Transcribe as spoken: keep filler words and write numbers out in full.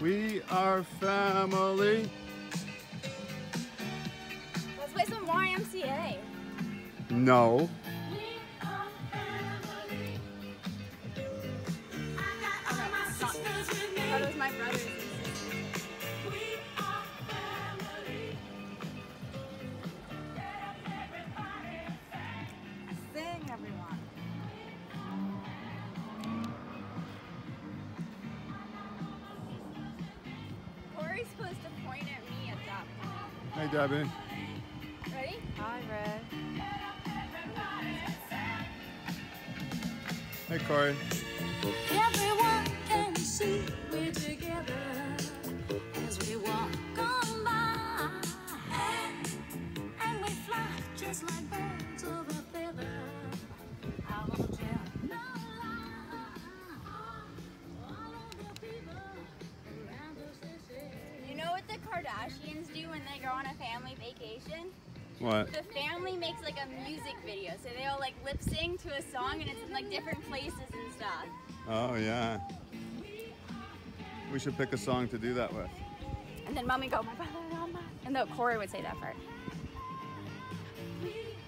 We are family. Let's play some Y M C A. No. We are family. I got all my sisters with me. I thought it was my brothers and sisters. We are family. Get up, everybody, and sing. Sing, everyone. Corey's supposed to point at me at that point. Hey, Debbie. Ready? Hi, Red. Hey, Corey. Everyone can see we're together as we walk on by, and, and we fly just like birds of a feather. I won't tell no lie. All of the people around us, they say. You know what the Kardashians do when they go on a family vacation? What? The family makes like a music video, so they all like lip sync to a song, and it's in like different places and stuff. Oh, yeah. We should pick a song to do that with. And then mommy go, my brother, mama. And though Corey would say that part.